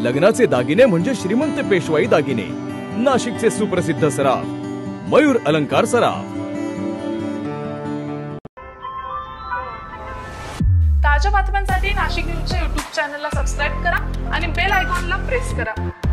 लग्नाचे दागिने म्हणजे श्रीमंत पेशवाई दागिने, नाशिकचे सुप्रसिद्ध सराफ मयूर अलंकार सराफ। ताज्या बातम्यांसाठी नाशिक न्यूजच्या YouTube चॅनलला सबस्क्राइब करा आणि बेल आयकॉनला प्रेस करा।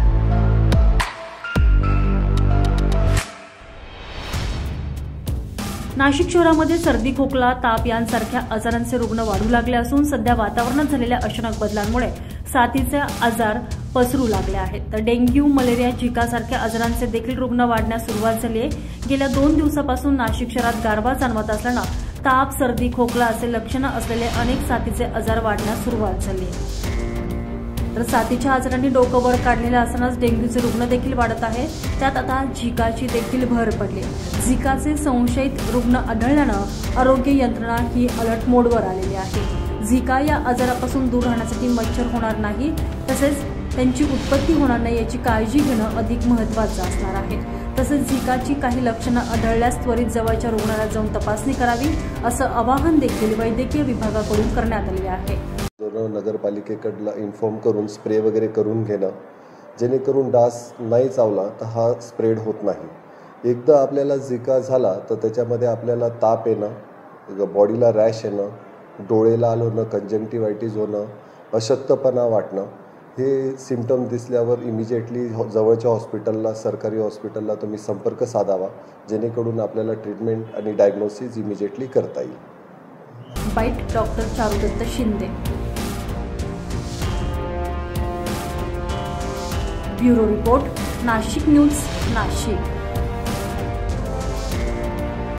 नाशिक शहरामध्ये सर्दी, खोकला, ताप यांसारख्या आजारांचे रुग्ण वाढू लागले असून सध्या वातावरणात झालेल्या अचानक बदलांमुळे साथीचे आजार पसरू लागले आहेत। तर डेंग्यू, मलेरिया, झिका सारख्या आजारांचे देखील रुग्ण वाढण्यास सुरुवात झाली आहे। गेल्या 2 दिवसापासून नाशिक शहरात गारवा जाणवत असल्यानं ताप, सर्दी, खोकला असे लक्षणं असलेले अनेक साथीचे आजार वाढण्यास सुरुवात झाली आहे। तर साथीच्या आजारांनी डोकं वर काढलेलं असतानाच डेंग्यूचे रुग्ण देखील वाढत आहेत। त्यात आता झिकाची देखील भर पडली। झिकाचे संशयित रुग्ण आढळल्यानं आरोग्य यंत्रणा ही अलर्ट मोडवर आलेली आहे। झिका या आजारापासून दूर राहण्यासाठी मच्छर होणार नाही, तसेच त्यांची उत्पत्ती होणार नाही याची काळजी घेणं अधिक महत्त्वाचं असणार आहे। तसेच झिकाची काही लक्षणं आढळल्यास त्वरित जवळच्या रुग्णालयात जाऊन तपासणी करावी, असं आवाहन देखील वैद्यकीय विभागाकडून करण्यात आले आहे। नगरपालिकेकडला इन्फॉर्म करून स्प्रे वगैरे करून घेणं, जेणेकरून डास नाही चावला तर हा स्प्रेड होत नाही। एकदा आपल्याला झिका झाला तर त्याच्यामध्ये आपल्याला ताप येणं, बॉडीला रॅश येणं, डोळेला आलं होणं, कंजंक्टिव्हायटिस होणं, अशक्तपणा वाटणं, हे सिम्पटम दिसल्यावर इमिजिएटली जवळच्या हॉस्पिटलला, सरकारी हॉस्पिटलला तुम्ही संपर्क साधावा, जेणेकरून आपल्याला ट्रीटमेंट आणि डायग्नोसिस इमिजिएटली करता येईल। Bite doctor Charudatt Shinde, bureau report, Nashik news, Nashik.